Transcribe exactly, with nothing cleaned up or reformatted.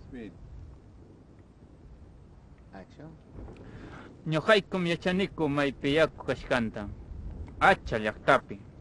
Speed. Action. Ñuqaykum yachaniku maypiyaku kashkanta. Acha llaqtapi.